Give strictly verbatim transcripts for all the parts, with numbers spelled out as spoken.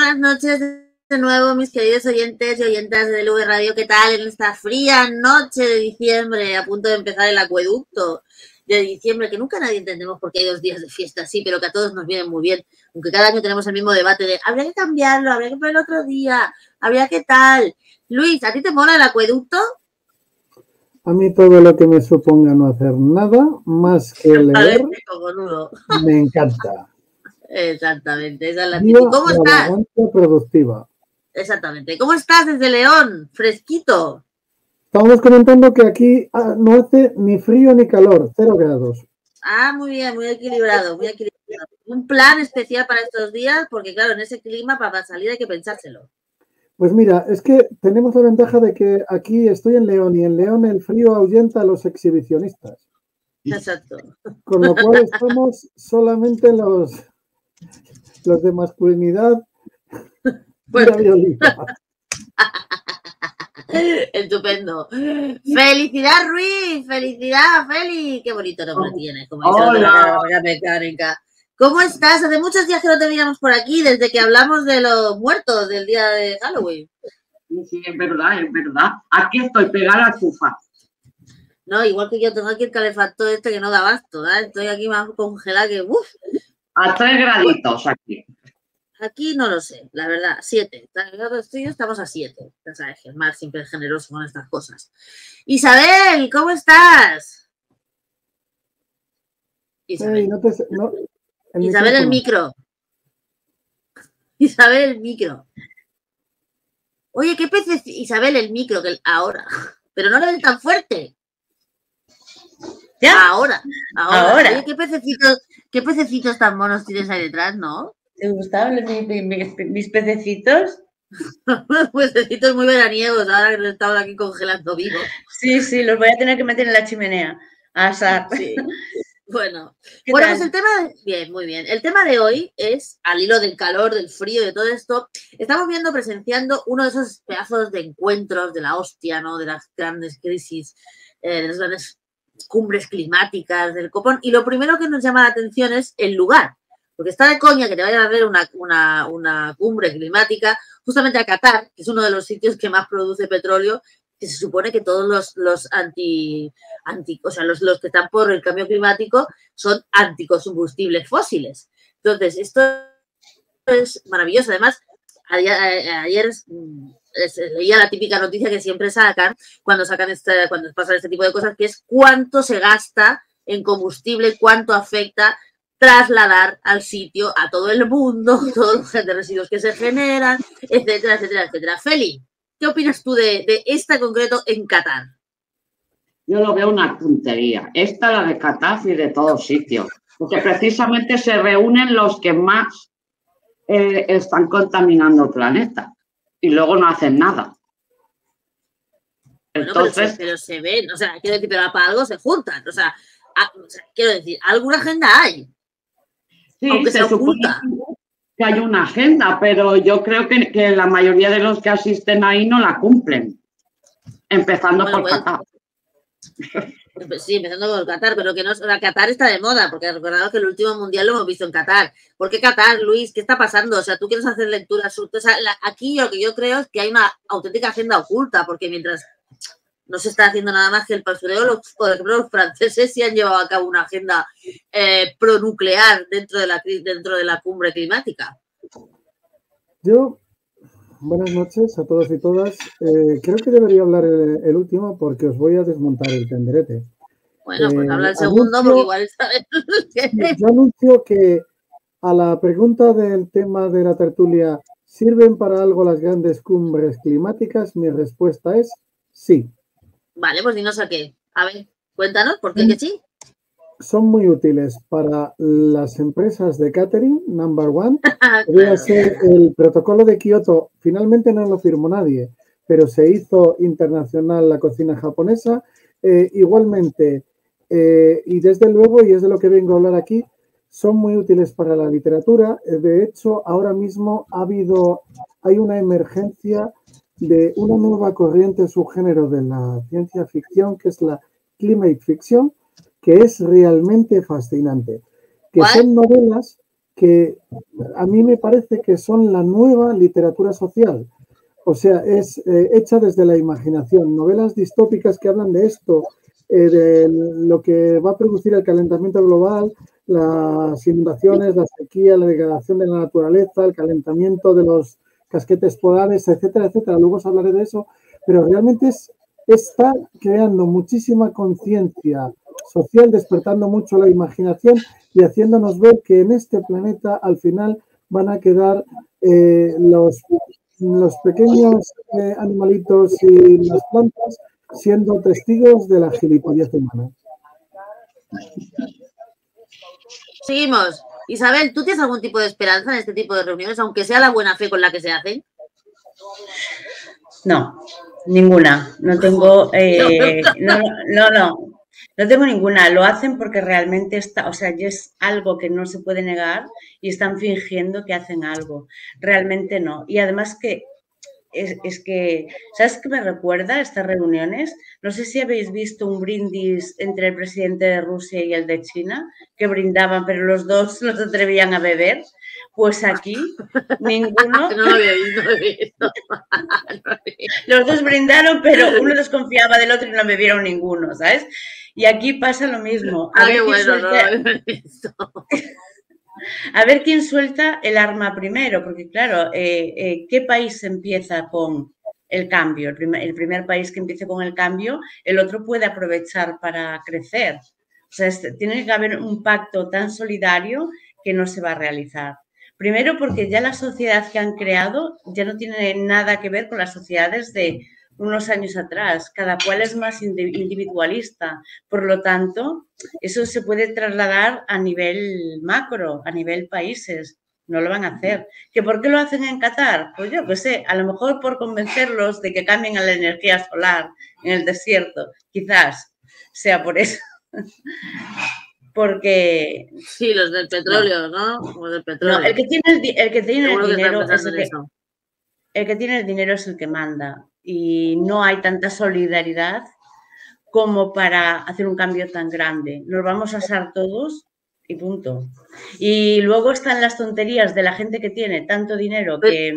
buenas noches de nuevo, mis queridos oyentes y oyentas de L V Radio. ¿Qué tal en esta fría noche de diciembre, a punto de empezar el acueducto de diciembre, que nunca nadie entendemos por qué hay dos días de fiesta, sí, pero que a todos nos vienen muy bien, aunque cada año tenemos el mismo debate de habría que cambiarlo, habría que ponerlo otro día, habría que tal. Luis, ¿a ti te mola el acueducto? A mí todo lo que me suponga no hacer nada más que leer me encanta. Exactamente, esa es la actitud. ¿Cómo la estás? vagancia productiva. Exactamente. ¿Cómo estás desde León? Fresquito. Estábamos comentando que aquí ah, no hace ni frío ni calor, cero grados. Ah, muy bien, muy equilibrado, muy equilibrado. Un plan especial para estos días, porque claro, en ese clima para salir hay que pensárselo. Pues mira, es que tenemos la ventaja de que aquí estoy en León y en León el frío ahuyenta a los exhibicionistas. Exacto. Con lo cual estamos solamente los, los de masculinidad Bueno. violita. Estupendo. Felicidad, Ruiz. Felicidad, Feli. Qué bonito nombre oh, tienes. Como hola. La mecánica. ¿Cómo estás? Hace muchos días que no te veíamos por aquí, desde que hablamos de los muertos del día de Halloween. Sí, sí, es verdad, es verdad. Aquí estoy pegada a chufa. No, igual que yo tengo aquí el calefactor este que no da abasto, ¿eh? Estoy aquí más congelada que... Uf. A tres graditos aquí. Aquí no lo sé, la verdad, siete. Estoy, estamos a siete. Ya sabes que el mar siempre es generoso con estas cosas. Isabel, ¿cómo estás? Isabel, hey, no te, no, el Isabel el micro. Isabel el micro. Oye, ¿qué peces? Isabel el micro, que ahora. Pero no lo ven tan fuerte. ¿Ya? Ahora, ahora. Ahora. Oye, ¿qué pececitos, qué pececitos tan monos tienes ahí detrás, no? ¿Te gustaban mis, mis, mis pececitos? Pececitos muy veraniegos, ahora que nos estamos aquí congelando vivos. Sí, sí, los voy a tener que meter en la chimenea. A asar. Sí. Bueno, bueno pues el tema, de, bien, muy bien. El tema de hoy es, al hilo del calor, del frío, de todo esto, estamos viendo, presenciando uno de esos pedazos de encuentros de la hostia, ¿no? De las grandes crisis, eh, de las grandes cumbres climáticas del copón. Y lo primero que nos llama la atención es el lugar. Porque está de coña que te vayan a ver una, una, una cumbre climática justamente a Qatar, que es uno de los sitios que más produce petróleo, que se supone que todos los, los anti, anti, o sea, los, los que están por el cambio climático son anticombustibles fósiles. Entonces, esto es maravilloso. Además, ayer, ayer leía la típica noticia que siempre sacan cuando sacan este, cuando pasan este tipo de cosas, que es cuánto se gasta en combustible, cuánto afecta trasladar al sitio a todo el mundo, todos los residuos que se generan, etcétera, etcétera, etcétera. Feli, ¿qué opinas tú de, de esta en concreto en Qatar? Yo lo veo una tontería. Esta, la de Qatar y de todos sitios. Porque precisamente se reúnen los que más eh, están contaminando el planeta. Y luego no hacen nada. Bueno, Entonces, pero, se, pero se ven, o sea, quiero decir, pero para algo se juntan. O sea, a, o sea quiero decir, alguna agenda hay. Sí, aunque se se supone oculta. que hay una agenda, pero yo creo que, que la mayoría de los que asisten ahí no la cumplen. Empezando bueno, por pues, Qatar. Sí, empezando por Qatar, pero que no, la Qatar está de moda, porque recordad que el último mundial lo hemos visto en Qatar. ¿Por qué Qatar, Luis? ¿Qué está pasando? O sea, tú quieres hacer lecturas. O sea, la, aquí lo que yo creo es que hay una auténtica agenda oculta, porque mientras no se está haciendo nada más que el pastoreo, los, por ejemplo, los franceses sí han llevado a cabo una agenda eh, pronuclear dentro de, la, dentro de la cumbre climática. Yo, buenas noches a todos y todas. Eh, creo que debería hablar el, el último porque os voy a desmontar el tenderete. Bueno, pues eh, habla el segundo anuncio, porque igual sabes. Yo anuncio que a la pregunta del tema de la tertulia, ¿sirven para algo las grandes cumbres climáticas? Mi respuesta es sí. Vale, pues dinos a qué. A ver, cuéntanos, ¿por qué que sí? Son muy útiles para las empresas de catering, number one. Debe ser el protocolo de Kioto. Finalmente no lo firmó nadie, pero se hizo internacional la cocina japonesa. Eh, igualmente, eh, y desde luego, y es de lo que vengo a hablar aquí, son muy útiles para la literatura. De hecho, ahora mismo ha habido, hay una emergencia de una nueva corriente subgénero de la ciencia ficción, que es la climate fiction, que es realmente fascinante. Que ¿Cuál? son novelas que a mí me parece que son la nueva literatura social. O sea, es eh, hecha desde la imaginación. Novelas distópicas que hablan de esto, eh, de lo que va a producir el calentamiento global, las inundaciones, la sequía, la degradación de la naturaleza, el calentamiento de los casquetes polares, etcétera, etcétera. Luego os hablaré de eso, pero realmente es, está creando muchísima conciencia social, despertando mucho la imaginación y haciéndonos ver que en este planeta al final van a quedar eh, los, los pequeños eh, animalitos y las plantas siendo testigos de la gilipollez humana. Seguimos. Isabel, ¿tú tienes algún tipo de esperanza en este tipo de reuniones, aunque sea la buena fe con la que se hacen? No, ninguna. No tengo... Eh, no, no, no. No tengo ninguna. Lo hacen porque realmente está... O sea, ya es algo que no se puede negar y están fingiendo que hacen algo. Realmente no. Y además que... Es, es que, ¿sabes qué me recuerda estas reuniones? No sé si habéis visto un brindis entre el presidente de Rusia y el de China, que brindaban, pero los dos no se atrevían a beber. Pues aquí, ninguno. No lo había visto, no lo había visto. Los dos brindaron, pero uno desconfiaba del otro y no bebieron ninguno, ¿sabes? Y aquí pasa lo mismo. A ah, ver qué bueno, suelta... no lo había visto. A ver quién suelta el arma primero, porque claro, eh, eh, ¿qué país empieza con el cambio? El primer, el primer país que empiece con el cambio, el otro puede aprovechar para crecer. O sea, es, tiene que haber un pacto tan solidario que no se va a realizar. Primero porque ya la sociedad que han creado ya no tiene nada que ver con las sociedades de unos años atrás. Cada cual es más individualista. Por lo tanto, eso se puede trasladar a nivel macro, a nivel países. No lo van a hacer. ¿Que por qué lo hacen en Qatar? Pues yo qué sé, a lo mejor por convencerlos de que cambien a la energía solar en el desierto. Quizás sea por eso. Porque... Sí, los del petróleo, ¿no? ¿no? Los del petróleo. No, el que tiene el, el, que tiene el dinero que es el que, el que tiene el dinero es el que manda. Y no hay tanta solidaridad como para hacer un cambio tan grande. Nos vamos a asar todos y punto. Y luego están las tonterías de la gente que tiene tanto dinero que,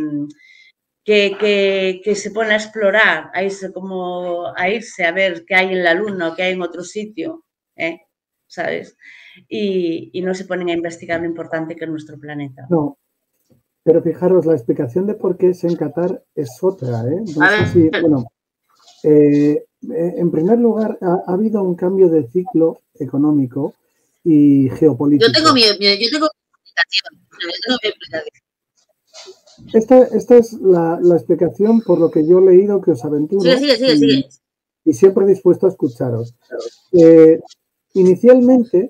que, que, que se pone a explorar, a irse, como, a irse a ver qué hay en la luna o qué hay en otro sitio, ¿eh? ¿Sabes? Y, y no se ponen a investigar lo importante que es nuestro planeta. No. Pero fijaros, la explicación de por qué es en Qatar es otra, ¿eh? No sé si, bueno, eh, en primer lugar, ha, ha habido un cambio de ciclo económico y geopolítico. Yo tengo mi, yo tengo mi explicación. Esta, esta es la, la explicación por lo que yo he leído que os aventuro. Sigue, sigue, sigue, y, sigue. Y siempre dispuesto a escucharos. Eh, inicialmente,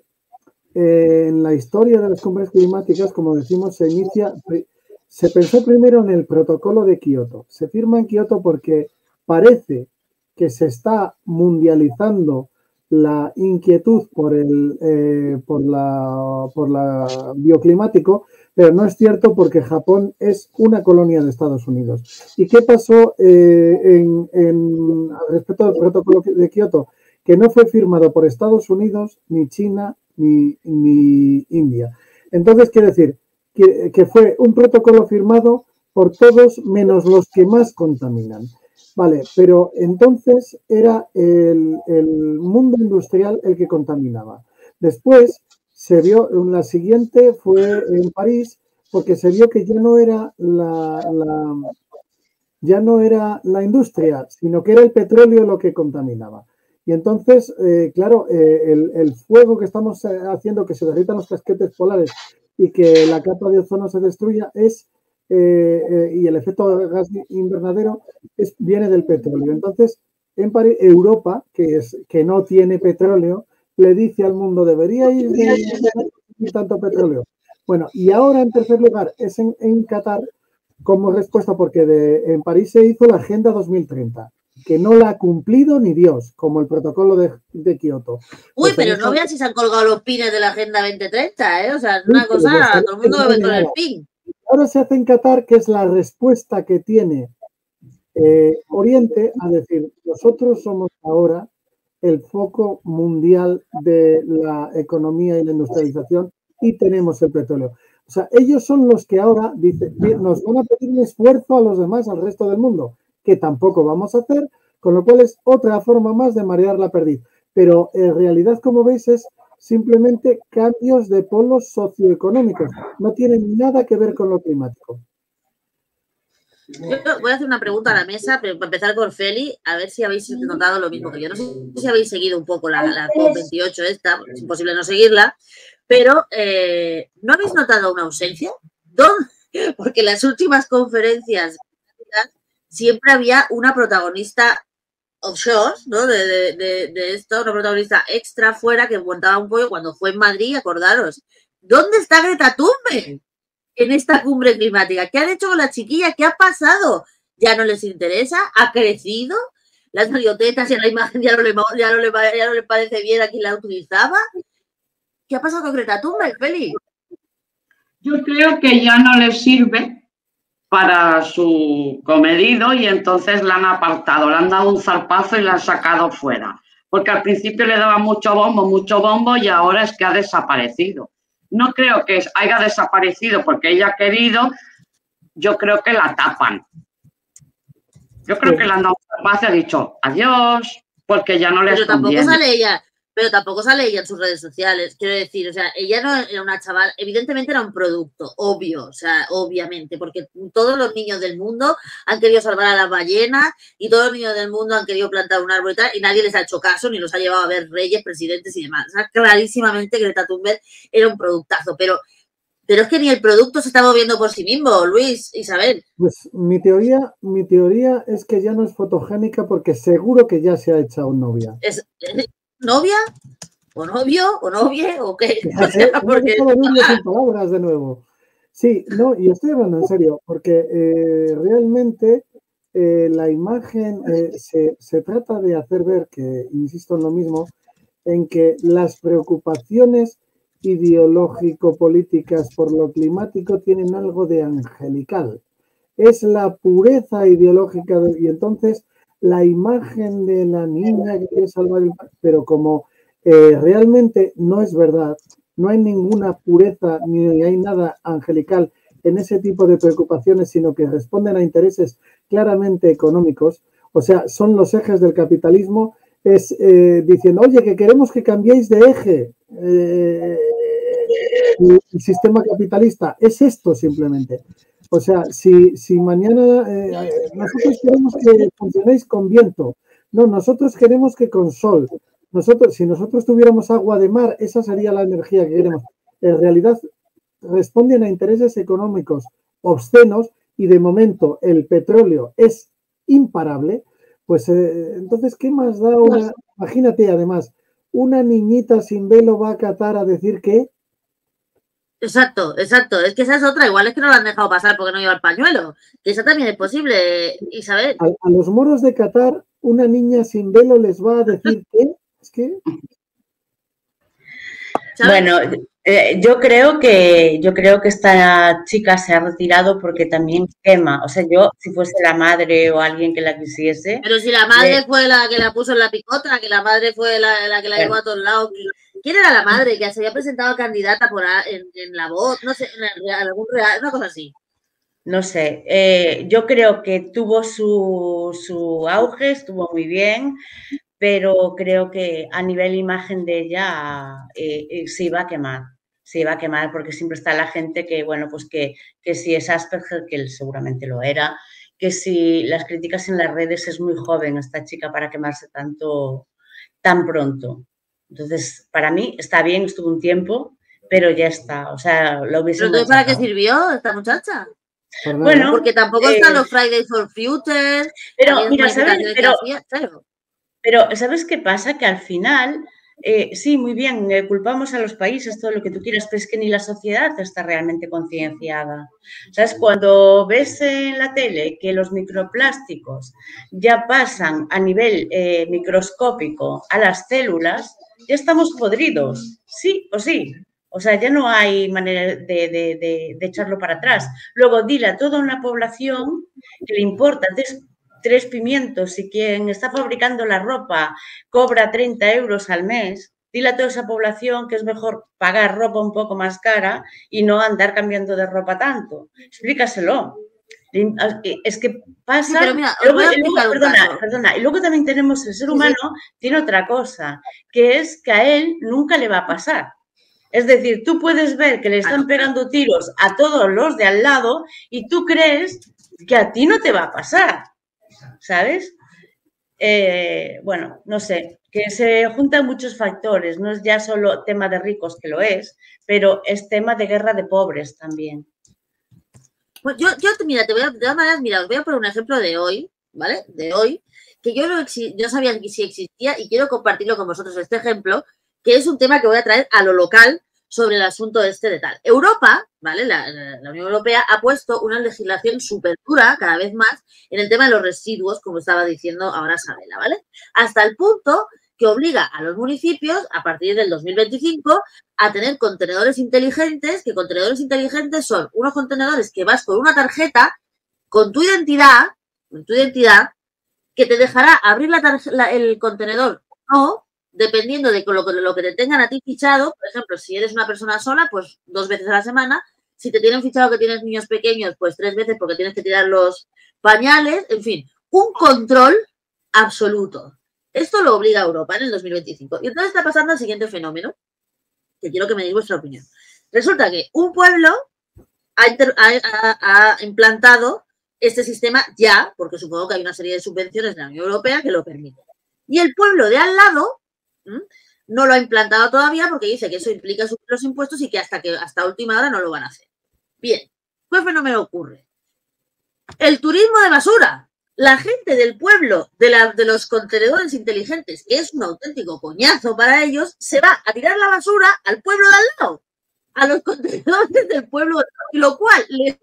eh, en la historia de las cumbres climáticas, como decimos, se inicia... Se pensó primero en el protocolo de Kioto. Se firma en Kioto porque parece que se está mundializando la inquietud por el eh, por la por la bioclimático, pero no es cierto porque Japón es una colonia de Estados Unidos. ¿Y qué pasó eh, en, en respecto al protocolo de Kioto? Que no fue firmado por Estados Unidos, ni China, ni, ni India. Entonces, quiere decir Que, que fue un protocolo firmado por todos menos los que más contaminan. Vale, pero entonces era el, el mundo industrial el que contaminaba. Después se vio, la siguiente fue en París, porque se vio que ya no era la, la, ya no era la industria, sino que era el petróleo lo que contaminaba. Y entonces, eh, claro, eh, el, el fuego que estamos haciendo, que se derritan los casquetes polares, y que la capa de ozono se destruya es eh, eh, y el efecto de gas invernadero es, viene del petróleo. Entonces, en París, Europa, que, es, que no tiene petróleo, le dice al mundo, ¿deberíais de tanto petróleo? Bueno, y ahora en tercer lugar es en, en Qatar como respuesta porque de, en París se hizo la Agenda dos mil treinta, que no la ha cumplido ni Dios, como el protocolo de, de Kioto. Uy, pues pero esa... no veas si se han colgado los pines de la Agenda veinte treinta, ¿eh? O sea, es una sí, cosa, todo el mundo va a ver con el pin. Ahora se hace en Qatar, que es la respuesta que tiene eh, Oriente a decir, nosotros somos ahora el foco mundial de la economía y la industrialización y tenemos el petróleo. O sea, ellos son los que ahora dicen, nos van a pedir un esfuerzo a los demás, al resto del mundo, que tampoco vamos a hacer, con lo cual es otra forma más de marear la perdiz. Pero en realidad, como veis, es simplemente cambios de polos socioeconómicos. No tienen nada que ver con lo climático. Yo voy a hacer una pregunta a la mesa, pero para empezar por Feli, a ver si habéis notado lo mismo que yo. No sé si habéis seguido un poco la, la COP veintiocho esta, es imposible no seguirla, pero eh, ¿no habéis notado una ausencia? ¿Dónde? Porque en las últimas conferencias siempre había una protagonista offshore, ¿no? De, de, de, de esto, una protagonista extra fuera que montaba un pollo cuando fue en Madrid, acordaros. ¿Dónde está Greta Thunberg en esta cumbre climática? ¿Qué han hecho con la chiquilla? ¿Qué ha pasado? ¿Ya no les interesa? ¿Ha crecido? Las marionetas y la imagen ya no le, ya no le, ya no le parece bien a quien la utilizaba. ¿Qué ha pasado con Greta Thunberg, Feli? Yo creo que ya no le sirve para su comedido y entonces la han apartado, le han dado un zarpazo y la han sacado fuera. Porque al principio le daban mucho bombo, mucho bombo y ahora es que ha desaparecido. No creo que haya desaparecido porque ella ha querido, yo creo que la tapan. Yo creo que le han dado un zarpazo y ha dicho adiós, porque ya no les Pero tampoco conviene. sale ella. Pero tampoco sale ella en sus redes sociales, quiero decir, o sea, ella no era una chaval, evidentemente era un producto, obvio, o sea, obviamente, porque todos los niños del mundo han querido salvar a las ballenas y todos los niños del mundo han querido plantar un árbol y tal, y nadie les ha hecho caso ni los ha llevado a ver reyes, presidentes y demás. O sea, clarísimamente Greta Thunberg era un productazo, pero, pero es que ni el producto se está moviendo por sí mismo, Luis, Isabel. Pues mi teoría, mi teoría es que ya no es fotogénica porque seguro que ya se ha echado novia. Es, es ¿novia? ¿O novio? ¿O novie? ¿O qué? O sea, porque... sin palabras de nuevo. Sí, no, y estoy hablando en serio, porque eh, realmente eh, la imagen eh, se, se trata de hacer ver que, insisto en lo mismo, en que las preocupaciones ideológico-políticas por lo climático tienen algo de angelical. Es la pureza ideológica de, y entonces la imagen de la niña que quiere salvar el... Pero como eh, realmente no es verdad, no hay ninguna pureza ni hay nada angelical en ese tipo de preocupaciones, sino que responden a intereses claramente económicos, o sea, son los ejes del capitalismo, es eh, diciendo, oye, que queremos que cambiéis de eje eh, el, el sistema capitalista. Es esto simplemente. O sea, si, si mañana eh, nosotros queremos que funcionéis con viento, no, nosotros queremos que con sol. Nosotros, si nosotros tuviéramos agua de mar, esa sería la energía que queremos. En realidad responden a intereses económicos obscenos y de momento el petróleo es imparable. Pues eh, entonces, ¿qué más da una? Imagínate, además, una niñita sin velo va a Qatar a decir que... Exacto, exacto. Es que esa es otra. Igual es que no la han dejado pasar porque no lleva el pañuelo. Que eso también es posible, Isabel. A, a los moros de Qatar, una niña sin velo les va a decir que... Es que... Bueno, eh, yo creo que yo creo que esta chica se ha retirado porque también quema. O sea, yo, si fuese la madre o alguien que la quisiese... Pero si la madre eh, fue la que la puso en la picota, que la madre fue la, la que la eh, llevó a todos lados... ¿Quién era la madre que se había presentado candidata por a, en, en La Voz? No sé, en algún real, una cosa así. No sé, eh, yo creo que tuvo su, su auge, estuvo muy bien, pero creo que a nivel imagen de ella eh, eh, se iba a quemar, se iba a quemar porque siempre está la gente que, bueno, pues que, que si es Asperger, que él seguramente lo era, que si las críticas en las redes es muy joven esta chica para quemarse tanto, tan pronto. Entonces, para mí está bien, estuvo un tiempo, pero ya está. O sea, lo hubiese. ¿Pero entonces para qué sirvió esta muchacha? Bueno, porque tampoco eh, están los Fridays for Future. Pero, mira, ¿sabes? Pero, pero, ¿sabes qué pasa? Que al final, eh, sí, muy bien, eh, culpamos a los países, todo lo que tú quieras, pero es que ni la sociedad está realmente concienciada. ¿Sabes? Cuando ves en la tele que los microplásticos ya pasan a nivel eh, microscópico a las células, ya estamos podridos, sí o sí. O sea, ya no hay manera de, de, de, de echarlo para atrás. Luego, dile a toda una población que le importa tres, tres pimientos y quien está fabricando la ropa cobra treinta euros al mes, dile a toda esa población que es mejor pagar ropa un poco más cara y no andar cambiando de ropa tanto. Explícaselo. Es que pasa... Sí, pero mira, luego, y luego, perdona, perdona, y luego también tenemos, el ser humano sí, sí. tiene otra cosa, que es que a él nunca le va a pasar. Es decir, tú puedes ver que le están pegando tiros a todos los de al lado y tú crees que a ti no te va a pasar, ¿sabes? Eh, bueno, no sé, que se juntan muchos factores, no es ya solo tema de ricos, que lo es, pero es tema de guerra de pobres también. Pues yo, yo mira, te voy a, de todas maneras, mira, os voy a poner un ejemplo de hoy, ¿vale? De hoy, que yo no, yo sabía que sí existía y quiero compartirlo con vosotros este ejemplo, que es un tema que voy a traer a lo local sobre el asunto este de tal. Europa, ¿vale? La, la Unión Europea ha puesto una legislación súper dura, cada vez más, en el tema de los residuos, como estaba diciendo ahora Sabela, ¿vale? Hasta el punto que obliga a los municipios, a partir del dos mil veinticinco, a tener contenedores inteligentes, que contenedores inteligentes son unos contenedores que vas con una tarjeta, con tu identidad, con tu identidad, que te dejará abrir la la, el contenedor o dependiendo de lo que, lo que te tengan a ti fichado, por ejemplo, si eres una persona sola, pues dos veces a la semana. Si te tienen fichado que tienes niños pequeños, pues tres veces porque tienes que tirar los pañales. En fin, un control absoluto. Esto lo obliga a Europa en el dos mil veinticinco. Y entonces está pasando el siguiente fenómeno, que quiero que me deis vuestra opinión. Resulta que un pueblo ha, inter, ha, ha, ha implantado este sistema ya, porque supongo que hay una serie de subvenciones de la Unión Europea que lo permiten. Y el pueblo de al lado no lo ha implantado todavía porque dice que eso implica subir los impuestos y que hasta que hasta última hora no lo van a hacer. Bien, ¿qué fenómeno ocurre? El turismo de basura. La gente del pueblo de, la, de los contenedores inteligentes, que es un auténtico coñazo para ellos, se va a tirar la basura al pueblo de al lado, a los contenedores del pueblo, y lo cual le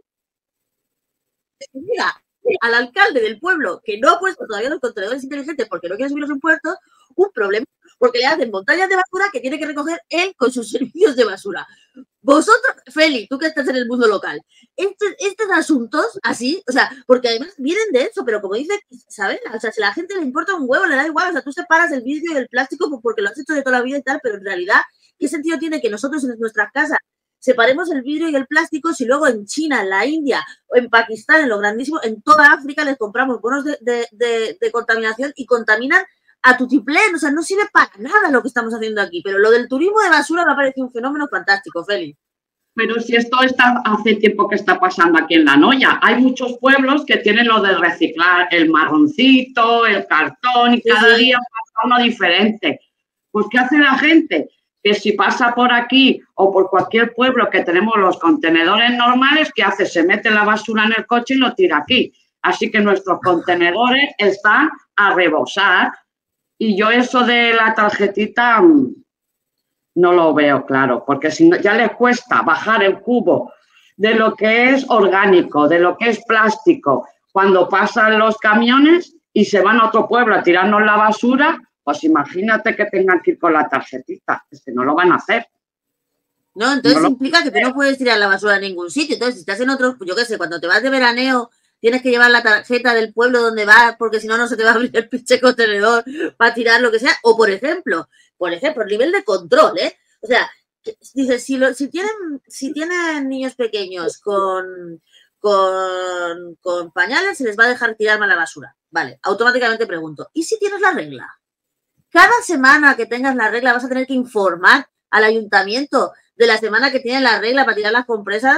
diga al alcalde del pueblo que no ha puesto todavía los contenedores inteligentes porque no quiere subir los impuestos, un problema, porque le hacen montañas de basura que tiene que recoger él con sus servicios de basura. Vosotros, Feli, tú que estás en el mundo local, estos, estos asuntos así, o sea, porque además vienen de eso, pero como dice, ¿sabes? O sea, si a la gente le importa un huevo, le da igual, o sea, tú separas el vidrio y el plástico porque lo has hecho de toda la vida y tal, pero en realidad, ¿qué sentido tiene que nosotros en nuestras casas separemos el vidrio y el plástico si luego en China, en la India, o en Pakistán, en lo grandísimo, en toda África les compramos bonos de, de, de, de contaminación y contaminan a tutiplén? O sea, no sirve para nada lo que estamos haciendo aquí. Pero lo del turismo de basura me ha parecido un fenómeno fantástico, Feli. Pero si esto está hace tiempo que está pasando aquí en La Noya. Hay muchos pueblos que tienen lo de reciclar el marroncito, el cartón, y sí, cada sí. día pasa uno diferente. Pues, ¿qué hace la gente? Que si pasa por aquí o por cualquier pueblo que tenemos los contenedores normales, ¿qué hace? Se mete la basura en el coche y lo tira aquí. Así que nuestros contenedores están a rebosar. Y yo eso de la tarjetita no lo veo claro, porque si no, ya les cuesta bajar el cubo de lo que es orgánico, de lo que es plástico, cuando pasan los camiones y se van a otro pueblo a tirarnos la basura. Pues imagínate que tengan que ir con la tarjetita, es que no lo van a hacer. No, entonces no implica lo... que tú no puedes tirar la basura en ningún sitio. Entonces, si estás en otro, yo qué sé, cuando te vas de veraneo, tienes que llevar la tarjeta del pueblo donde vas, porque si no, no se te va a abrir el pinche contenedor para tirar lo que sea. O, por ejemplo, por ejemplo, el nivel de control, ¿eh? O sea, dices, si, lo, si, tienen, si tienen niños pequeños con, con, con pañales, se les va a dejar tirarme a la basura. Vale, automáticamente pregunto, ¿y si tienes la regla? Cada semana que tengas la regla vas a tener que informar al ayuntamiento de la semana que tienen la regla para tirar las compresas.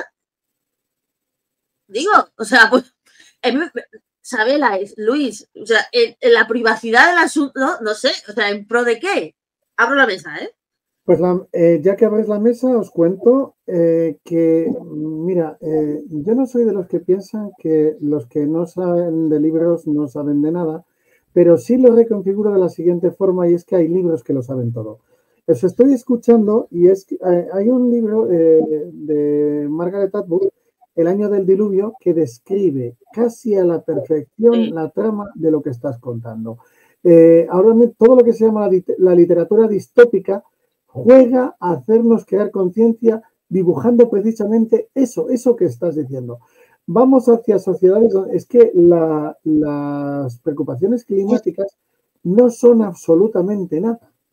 Digo, o sea, pues, Sabela, Luis, o sea, en, en la privacidad del asunto, no, no sé, o sea, ¿en pro de qué? Abro la mesa, ¿eh? Pues la, eh, ya que abres la mesa, os cuento eh, que, mira, eh, yo no soy de los que piensan que los que no saben de libros no saben de nada, pero sí lo reconfiguro de la siguiente forma, y es que hay libros que lo saben todo. Os estoy escuchando y es que eh, hay un libro eh, de Margaret Atwood, El año del diluvio, que describe casi a la perfección sí. la trama de lo que estás contando. Eh, ahora todo lo que se llama la, la literatura distópica juega a hacernos crear conciencia dibujando precisamente eso, eso que estás diciendo. Vamos hacia sociedades donde es que la, las preocupaciones climáticas no son absolutamente nada.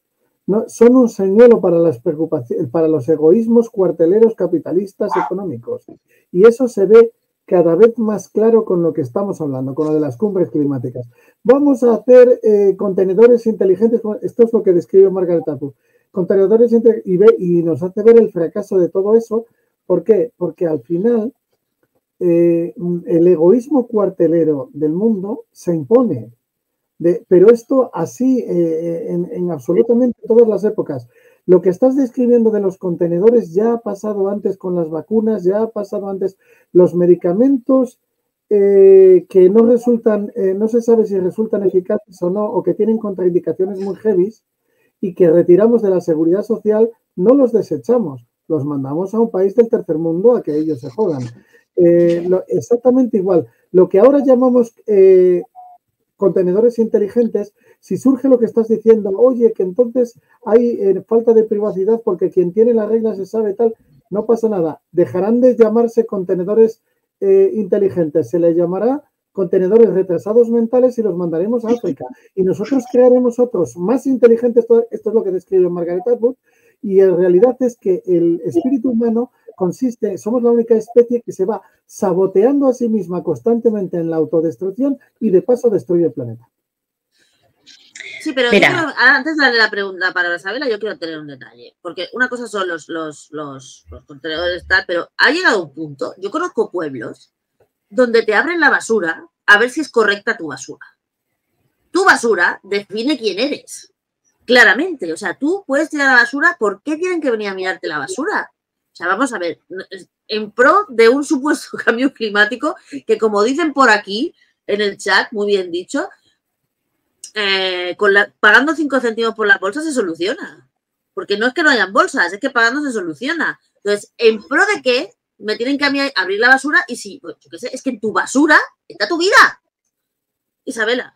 No, son un señuelo para las preocupaciones, para los egoísmos cuarteleros capitalistas económicos. Y eso se ve cada vez más claro con lo que estamos hablando, con lo de las cumbres climáticas. Vamos a hacer eh, contenedores inteligentes, esto es lo que describe Margaret Atwood, contenedores inteligentes, y, ve, y nos hace ver el fracaso de todo eso. ¿Por qué? Porque al final eh, el egoísmo cuartelero del mundo se impone. De, pero esto así eh, en, en absolutamente todas las épocas. Lo que estás describiendo de los contenedores ya ha pasado antes con las vacunas, ya ha pasado antes los medicamentos eh, que no resultan, eh, no se sabe si resultan eficaces o no, o que tienen contraindicaciones muy heavy y que retiramos de la seguridad social, no los desechamos, los mandamos a un país del tercer mundo a que ellos se jodan. Eh, lo, exactamente igual. Lo que ahora llamamos eh, contenedores inteligentes, si surge lo que estás diciendo, oye, que entonces hay eh, falta de privacidad porque quien tiene las reglas se sabe tal, no pasa nada. Dejarán de llamarse contenedores eh, inteligentes, se les llamará contenedores retrasados mentales y los mandaremos a África. Y nosotros crearemos otros más inteligentes, esto es lo que describe Margaret Atwood, y en realidad es que el espíritu humano consiste, somos la única especie que se va saboteando a sí misma constantemente en la autodestrucción y de paso destruye el planeta. Sí, pero yo quiero, antes de darle la pregunta para Isabela, yo quiero tener un detalle, porque una cosa son los, los, los, los contenedores tal, pero ha llegado un punto, yo conozco pueblos donde te abren la basura a ver si es correcta tu basura. Tu basura define quién eres, claramente. O sea, tú puedes tirar la basura, ¿por qué tienen que venir a mirarte la basura? O sea, vamos a ver, en pro de un supuesto cambio climático que, como dicen por aquí en el chat, muy bien dicho, eh, con la, pagando cinco céntimos por la bolsa se soluciona. Porque no es que no hayan bolsas, es que pagando se soluciona. Entonces, ¿en pro de qué me tienen que a mí abrir la basura? Y si, pues, yo qué sé, es que en tu basura está tu vida. Isabela.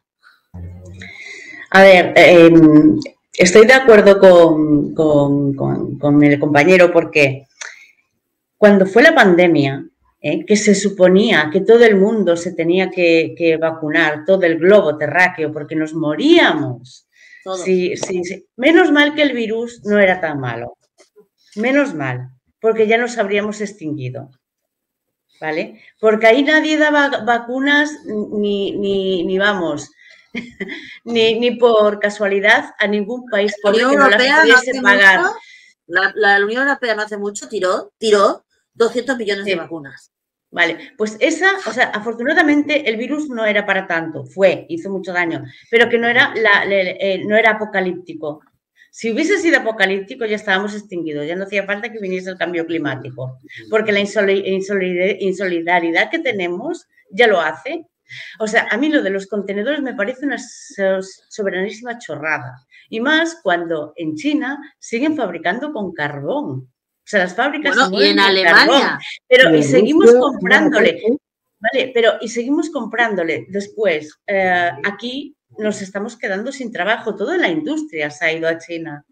A ver, eh, estoy de acuerdo con, con, con, con mi compañero porque cuando fue la pandemia, eh, que se suponía que todo el mundo se tenía que, que vacunar, todo el globo terráqueo, porque nos moríamos. Sí, sí, sí. Menos mal que el virus no era tan malo. Menos mal, porque ya nos habríamos extinguido. ¿Vale? Porque ahí nadie daba vacunas ni, ni, ni vamos, ni, ni por casualidad a ningún país pobre que no las pudiese pagar. Mucho, la, la Unión Europea no hace mucho tiró, tiró doscientos millones sí. de vacunas. Vale, pues esa, o sea, afortunadamente el virus no era para tanto, fue, hizo mucho daño, pero que no era, la, le, no era apocalíptico. Si hubiese sido apocalíptico ya estábamos extinguidos, ya no hacía falta que viniese el cambio climático, porque la insolidaridad que tenemos ya lo hace. O sea, a mí lo de los contenedores me parece una soberanísima chorrada. Y más cuando en China siguen fabricando con carbón. O sea, las fábricas bueno, se mueven y en con Alemania. Carbón, pero y, y seguimos Rusia, comprándole. Vale, pero y seguimos comprándole. Después, eh, aquí nos estamos quedando sin trabajo. Toda la industria se ha ido a China.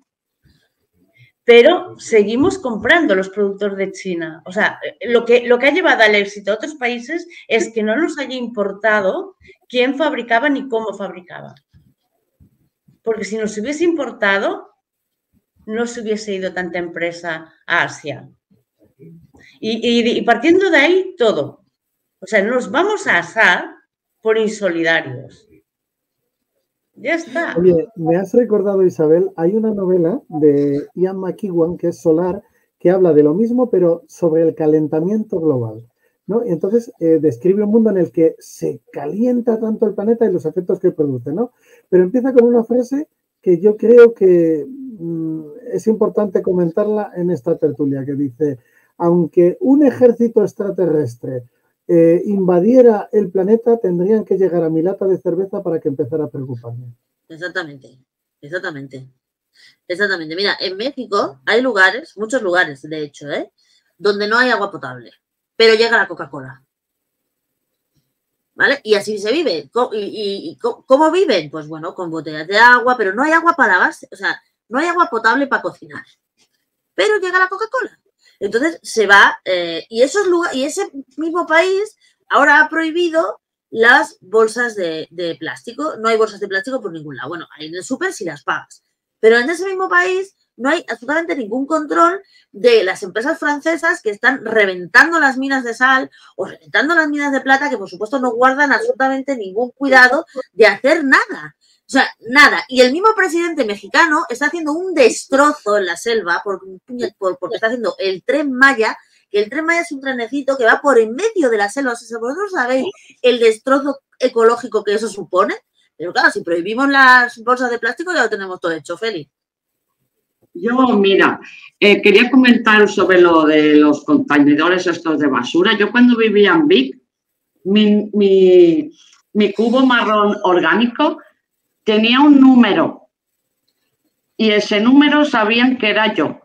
Pero seguimos comprando los productos de China. O sea, lo que, lo que ha llevado al éxito a otros países es que no nos haya importado quién fabricaba ni cómo fabricaba. Porque si nos hubiese importado, no se hubiese ido tanta empresa a Asia. Y, y, y partiendo de ahí, todo. O sea, nos vamos a asar por insolidarios. Ya está. Oye, me has recordado, Isabel, hay una novela de Ian McEwan que es Solar, que habla de lo mismo, pero sobre el calentamiento global, ¿no? Y entonces eh, describe un mundo en el que se calienta tanto el planeta y los efectos que produce, ¿no? Pero empieza con una frase que yo creo que mmm, es importante comentarla en esta tertulia, que dice, aunque un ejército extraterrestre Eh, invadiera el planeta, tendrían que llegar a mi lata de cerveza para que empezara a preocuparme. Exactamente, exactamente, exactamente. Mira, en México hay lugares, muchos lugares, de hecho, ¿eh? donde no hay agua potable, pero llega la Coca-Cola. ¿Vale? Y así se vive. ¿Y, y, y cómo viven? Pues bueno, con botellas de agua, pero no hay agua para base, o sea, no hay agua potable para cocinar. Pero llega la Coca-Cola. Entonces se va, eh, y, esos lugar, y ese mismo país ahora ha prohibido las bolsas de, de plástico. No hay bolsas de plástico por ningún lado. Bueno, hay en el súper si las pagas. Pero en ese mismo país no hay absolutamente ningún control de las empresas francesas que están reventando las minas de sal o reventando las minas de plata, que por supuesto no guardan absolutamente ningún cuidado de hacer nada. O sea, nada. Y el mismo presidente mexicano está haciendo un destrozo en la selva porque, porque está haciendo el Tren Maya, que el Tren Maya es un trenecito que va por en medio de la selva. O sea, vosotros sabéis el destrozo ecológico que eso supone. Pero claro, si prohibimos las bolsas de plástico ya lo tenemos todo hecho, Félix. Yo, mira, eh, quería comentar sobre lo de los contenedores estos de basura. Yo cuando vivía en Vic, mi, mi, mi cubo marrón orgánico tenía un número y ese número sabían que era yo.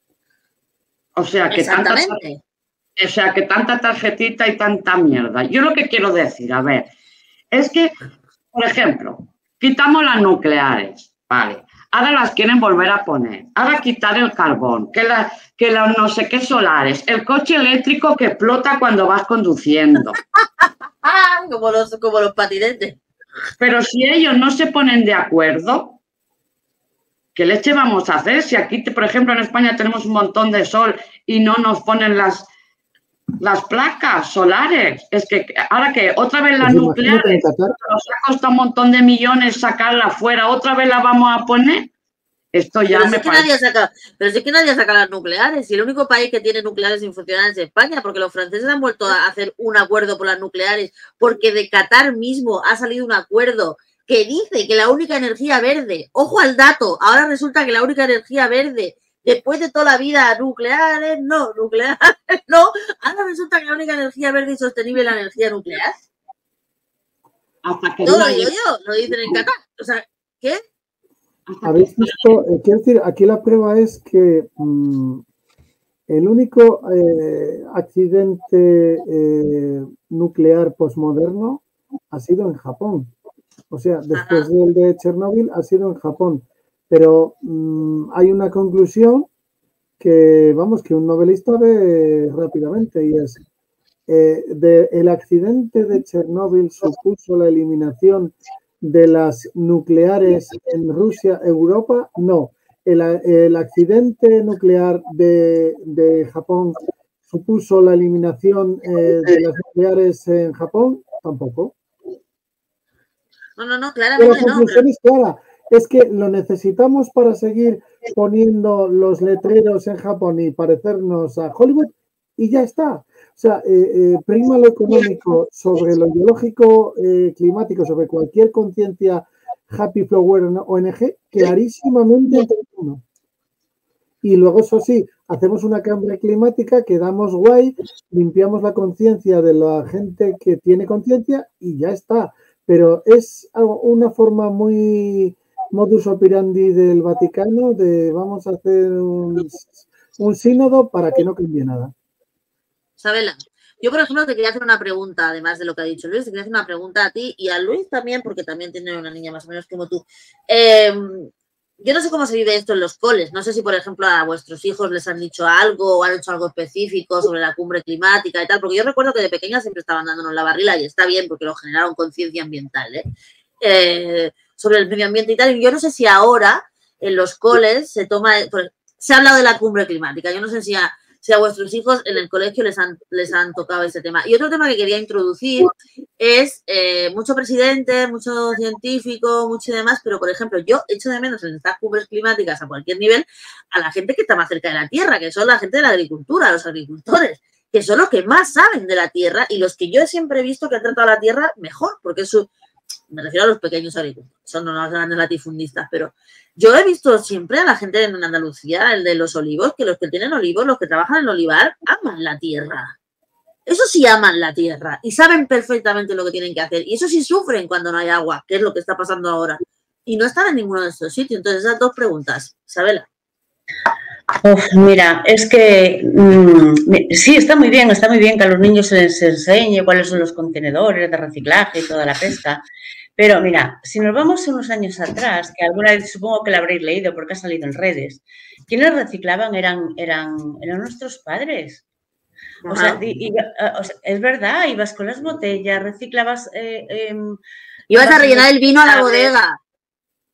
O sea, que tanta, o sea, que tanta tarjetita y tanta mierda. Yo lo que quiero decir, a ver, es que, por ejemplo, quitamos las nucleares, vale. Ahora las quieren volver a poner. Ahora quitar el carbón, que la, que los no sé qué solares, el coche eléctrico que explota cuando vas conduciendo. como, los, como los patinetes. Pero si ellos no se ponen de acuerdo, ¿qué leche vamos a hacer? Si aquí, por ejemplo, en España tenemos un montón de sol y no nos ponen las, las placas solares. Es que ahora que otra vez las pues nucleares nos ha costado un montón de millones sacarla fuera, otra vez la vamos a poner. Esto ya pero me sí que parece. nadie saca, pero sí que nadie saca las nucleares. Y el único país que tiene nucleares sin funcionar es España, porque los franceses han vuelto a hacer un acuerdo por las nucleares, porque de Qatar mismo ha salido un acuerdo que dice que la única energía verde, ojo al dato, ahora resulta que la única energía verde, después de toda la vida, nucleares, no, nucleares, no, ahora resulta que la única energía verde y sostenible es la energía nuclear. Hasta que no no lo digo yo, lo dicen en Qatar. O sea, ¿qué? Habéis visto, eh, quiero decir, aquí la prueba es que mmm, el único eh, accidente eh, nuclear posmoderno ha sido en Japón. O sea, después Ajá. del de Chernóbil ha sido en Japón. Pero mmm, hay una conclusión que, vamos, que un novelista ve rápidamente y es eh, de, el accidente de Chernóbil supuso la eliminación de las nucleares en Rusia, Europa, no. El, el accidente nuclear de, de Japón supuso la eliminación eh, de las nucleares en Japón, tampoco. No, no, no, claramente Pero la conclusión no. es clara, es que lo necesitamos para seguir poniendo los letreros en Japón y parecernos a Hollywood y ya está. O sea, eh, eh, prima lo económico sobre lo biológico, eh, climático, sobre cualquier conciencia Happy Flower O N G, clarísimamente entre uno. Y luego, eso sí, hacemos una cambia climática, quedamos guay, limpiamos la conciencia de la gente que tiene conciencia y ya está. Pero es una forma muy modus operandi del Vaticano de vamos a hacer un, un sínodo para que no cambie nada. Isabela, yo por ejemplo te quería hacer una pregunta, además de lo que ha dicho Luis, te quería hacer una pregunta a ti y a Luis también, porque también tiene una niña más o menos como tú. Eh, yo no sé cómo se vive esto en los coles, no sé si por ejemplo a vuestros hijos les han dicho algo o han hecho algo específico sobre la cumbre climática y tal, porque yo recuerdo que de pequeña siempre estaban dándonos la barrila y está bien porque lo generaron conciencia ambiental, ¿eh? Eh, sobre el medio ambiente y tal, y yo no sé si ahora en los coles se toma, se ha hablado de la cumbre climática, yo no sé si a si a vuestros hijos en el colegio les han, les han tocado ese tema. Y otro tema que quería introducir es eh, mucho presidente, mucho científico, mucho y demás, pero, por ejemplo, yo echo de menos en estas cumbres climáticas a cualquier nivel a la gente que está más cerca de la tierra, que son la gente de la agricultura, los agricultores, que son los que más saben de la tierra y los que yo siempre he visto que han tratado a la tierra mejor, porque eso, me refiero a los pequeños agricultores, son no los grandes latifundistas, pero yo he visto siempre a la gente en Andalucía, el de los olivos, que los que tienen olivos, los que trabajan en olivar, aman la tierra. Eso sí aman la tierra y saben perfectamente lo que tienen que hacer. Y eso sí sufren cuando no hay agua, que es lo que está pasando ahora. Y no están en ninguno de estos sitios. Entonces, esas dos preguntas. Isabela. Uf, mira, es que mmm, sí, está muy bien, está muy bien que a los niños se les enseñe cuáles son los contenedores de reciclaje y toda la pesca. Pero mira, si nos vamos unos años atrás, que alguna vez supongo que la habréis leído porque ha salido en redes, quienes reciclaban eran, eran, eran nuestros padres. O sea, iba, o sea, es verdad, ibas con las botellas, reciclabas... Eh, eh, ibas a rellenar el vino a la bodega.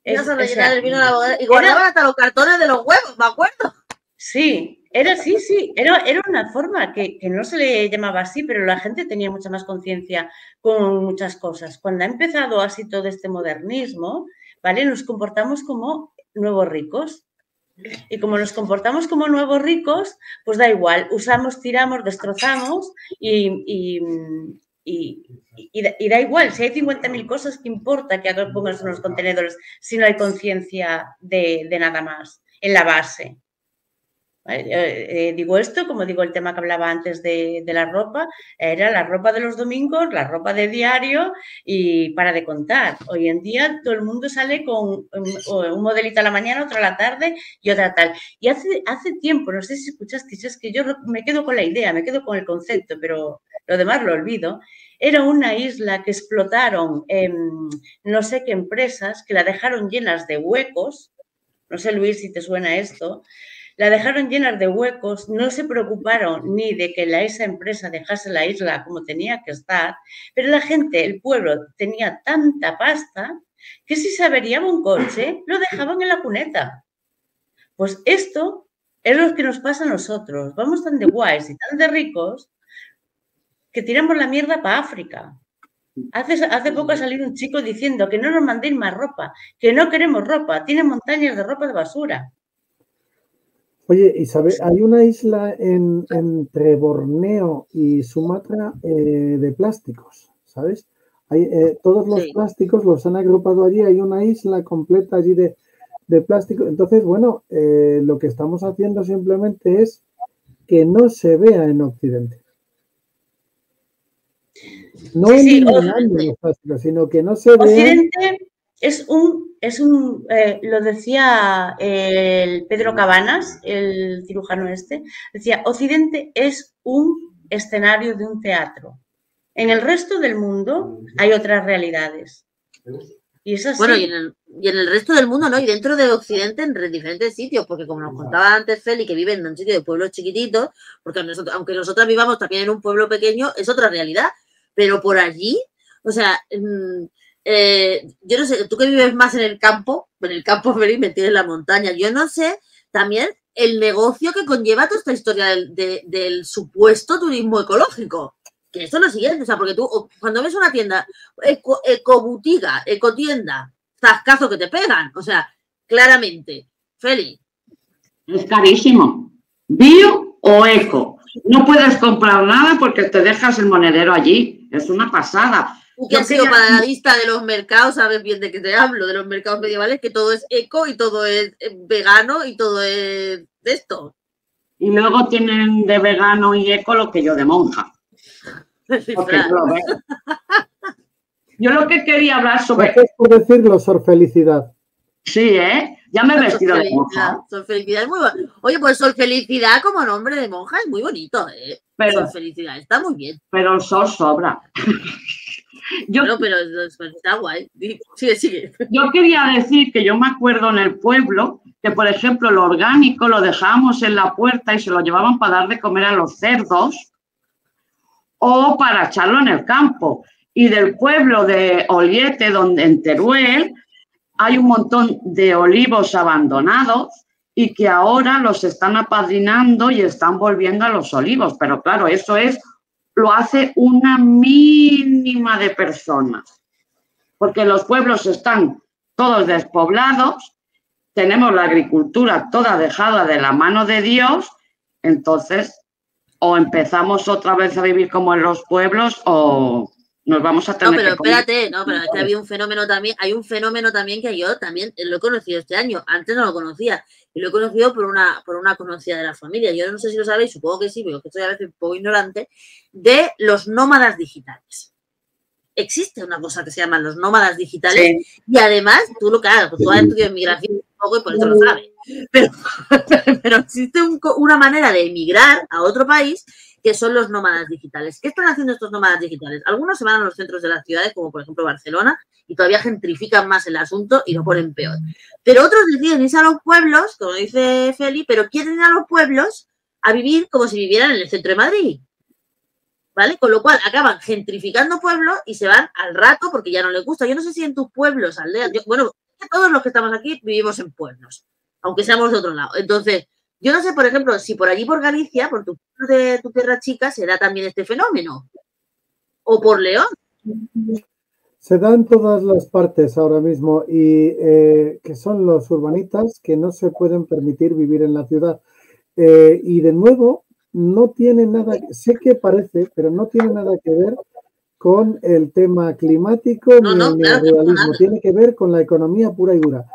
Ibas a rellenar el vino de la bodega y guardaban hasta los cartones de los huevos, me acuerdo. Sí, era sí, sí, era, era una forma que, que no se le llamaba así, pero la gente tenía mucha más conciencia con muchas cosas. Cuando ha empezado así todo este modernismo, ¿vale? Nos comportamos como nuevos ricos. Y como nos comportamos como nuevos ricos, pues da igual, usamos, tiramos, destrozamos y, y, y, y, da, y da igual, si hay cincuenta mil cosas, ¿qué importa que pongas unos contenedores si no hay conciencia de, de nada más en la base? ¿Vale? Eh, eh, digo esto, como digo el tema que hablaba antes de, de la ropa, era la ropa de los domingos, la ropa de diario y para de contar. Hoy en día todo el mundo sale con un, un modelito a la mañana, otra a la tarde y otra tal. Y hace, hace tiempo, no sé si escuchaste, es que yo me quedo con la idea, me quedo con el concepto, pero lo demás lo olvido. Era una isla que explotaron eh, no sé qué empresas, que la dejaron llenas de huecos. No sé, Luis, si te suena esto. La dejaron llenas de huecos, no se preocuparon ni de que la, esa empresa dejase la isla como tenía que estar, pero la gente, el pueblo, tenía tanta pasta que si se averiaba un coche, lo dejaban en la cuneta. Pues esto es lo que nos pasa a nosotros. Vamos tan de guays y tan de ricos que tiramos la mierda para África. Hace, hace poco ha salido un chico diciendo que no nos mandéis más ropa, que no queremos ropa, tienen montañas de ropa de basura. Oye, Isabel, hay una isla en, entre Borneo y Sumatra eh, de plásticos, ¿sabes? Hay, eh, todos los sí. plásticos los han agrupado allí, hay una isla completa allí de, de plástico. Entonces, bueno, eh, lo que estamos haciendo simplemente es que no se vea en Occidente. No sí, eliminando sí, los plásticos, sino que no se vea. Occidente es un, es un eh, lo decía el Pedro Cabanas, el cirujano este, decía, Occidente es un escenario de un teatro. En el resto del mundo hay otras realidades. Y es así. Bueno, y en, el, y en el resto del mundo, ¿no? Y dentro de Occidente en diferentes sitios, porque como nos contaba antes Feli, que viven en un sitio de pueblos chiquititos, porque nosotros, aunque nosotras vivamos también en un pueblo pequeño, es otra realidad. Pero por allí, o sea, eh, yo no sé, tú que vives más en el campo, en el campo feliz, metido en la montaña, yo no sé también el negocio que conlleva toda esta historia del, de, del supuesto turismo ecológico. Que esto es lo siguiente, o sea, porque tú cuando ves una tienda, eco, ecobutiga, ecotienda, zascazo que te pegan, o sea, claramente, Feli. Es carísimo. ¿Bio o eco? No puedes comprar nada porque te dejas el monedero allí. Es una pasada. Tú que has sido paradista de los mercados, sabes bien de qué te hablo, de los mercados medievales, que todo es eco y todo es vegano y todo es de esto. Y luego tienen de vegano y eco lo que yo de monja. Porque yo lo veo. Yo lo que quería hablar sobre... ¿Qué es por decirlo, Sor Felicidad? Sí, ¿eh? Ya me he vestido de monja. Sor Felicidad es muy bonito. Oye, pues Sor Felicidad como nombre de monja es muy bonito, ¿eh? Pero, Sor Felicidad está muy bien. Pero el sol sobra. Yo, no, pero está guay. Sigue, sigue. Yo quería decir que yo me acuerdo en el pueblo que, por ejemplo, lo orgánico lo dejábamos en la puerta y se lo llevaban para dar de comer a los cerdos o para echarlo en el campo. Y del pueblo de Oliete, donde en Teruel, hay un montón de olivos abandonados y que ahora los están apadrinando y están volviendo a los olivos. Pero claro, eso es, lo hace una mínima de personas. Porque los pueblos están todos despoblados, tenemos la agricultura toda dejada de la mano de Dios, entonces o empezamos otra vez a vivir como en los pueblos o... nos vamos a tener no, pero que espérate, no, pero es que había un fenómeno también, hay un fenómeno también que yo también lo he conocido este año, antes no lo conocía, y lo he conocido por una, por una conocida de la familia, yo no sé si lo sabéis, supongo que sí, pero que soy a veces un poco ignorante, de los nómadas digitales. Existe una cosa que se llaman los nómadas digitales, sí. Y además, tú lo que hagas, pues tú has estudiado inmigración un poco y por eso lo sabes, pero, pero existe un, una manera de emigrar a otro país que son los nómadas digitales. ¿Qué están haciendo estos nómadas digitales? Algunos se van a los centros de las ciudades, como por ejemplo Barcelona, y todavía gentrifican más el asunto y lo ponen peor. Pero otros deciden irse a los pueblos, como dice Feli, pero quieren ir a los pueblos a vivir como si vivieran en el centro de Madrid. ¿Vale? Con lo cual acaban gentrificando pueblos y se van al rato porque ya no les gusta. Yo no sé si en tus pueblos, aldeas, yo, bueno, todos los que estamos aquí vivimos en pueblos, aunque seamos de otro lado. Entonces, yo no sé, por ejemplo, si por allí, por Galicia, por tu, de tu tierra chica, se da también este fenómeno. O por León. Se da en todas las partes ahora mismo y eh, que son los urbanitas que no se pueden permitir vivir en la ciudad. Eh, y de nuevo, no tiene nada, sé que parece, pero no tiene nada que ver con el tema climático no, ni no, el claro, neoruralismo, no, tiene que ver con la economía pura y dura.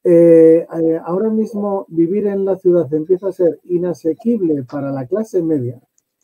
Eh, eh, ahora mismo vivir en la ciudad empieza a ser inasequible para la clase media.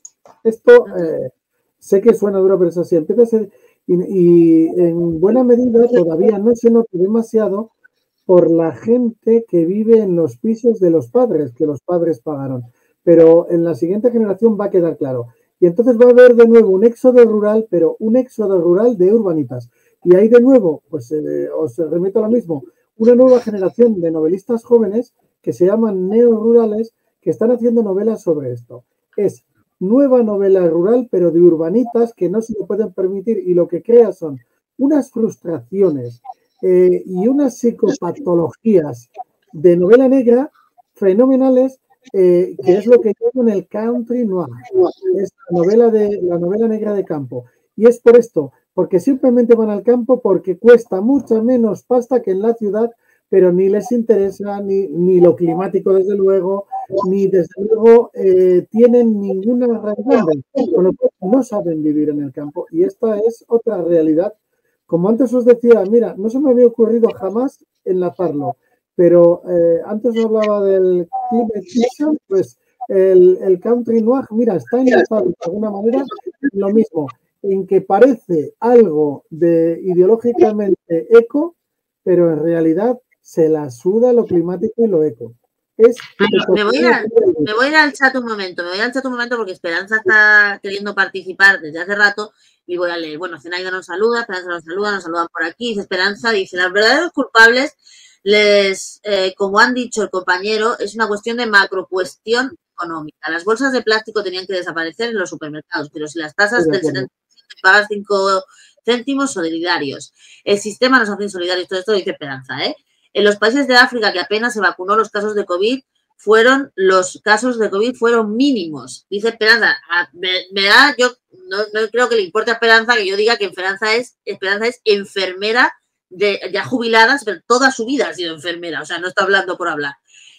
Esto eh, sé que suena duro, pero es así, empieza a ser, y, y en buena medida todavía no se nota demasiado por la gente que vive en los pisos de los padres, que los padres pagaron. Pero en la siguiente generación va a quedar claro. Y entonces va a haber de nuevo un éxodo rural, pero un éxodo rural de urbanitas. Y ahí de nuevo, pues eh, os remito a lo mismo, una nueva generación de novelistas jóvenes que se llaman neorurales, que están haciendo novelas sobre esto. Es nueva novela rural, pero de urbanitas que no se lo pueden permitir y lo que crea son unas frustraciones eh, y unas psicopatologías de novela negra fenomenales, eh, que es lo que llaman el country noir, es la novela, de, la novela negra de campo. Y es por esto, porque simplemente van al campo porque cuesta mucha menos pasta que en la ciudad, pero ni les interesa ni, ni lo climático, desde luego, ni desde luego eh, tienen ninguna realidad, con lo cual no saben vivir en el campo. Y esta es otra realidad. Como antes os decía, mira, no se me había ocurrido jamás enlazarlo, pero eh, antes hablaba del climate fiction, pues el, el country noir, mira, está enlazado de alguna manera lo mismo, en que parece algo de ideológicamente eco, pero en realidad se la suda lo climático y lo eco. Es me, voy a, me voy a ir al chat un momento, me voy al chat un momento porque Esperanza está queriendo participar desde hace rato y voy a leer. Bueno, Zenaida nos saluda, Esperanza nos saluda, nos saludan por aquí. Dice Esperanza, dice, los verdaderos culpables, les, eh, como han dicho el compañero, es una cuestión de macrocuestión económica. Las bolsas de plástico tenían que desaparecer en los supermercados, pero si las tasas del setenta por ciento pagas cinco céntimos solidarios. El sistema nos hace insolidarios, todo esto dice Esperanza, ¿eh? En los países de África que apenas se vacunó, los casos de COVID fueron, los casos de COVID fueron mínimos. Dice Esperanza, me, me da, yo no, no creo que le importe a Esperanza que yo diga que Esperanza es, Esperanza es enfermera de, ya jubilada, pero toda su vida ha sido enfermera, o sea, no está hablando por hablar.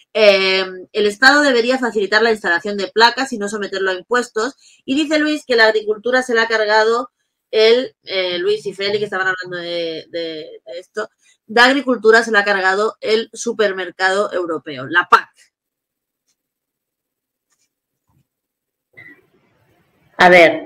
Eh, el Estado debería facilitar la instalación de placas y no someterlo a impuestos. Y dice Luis que la agricultura se la ha cargado el, eh, Luis y Feli, que estaban hablando de, de, de esto, de agricultura se la ha cargado el supermercado europeo, la P A C. A ver,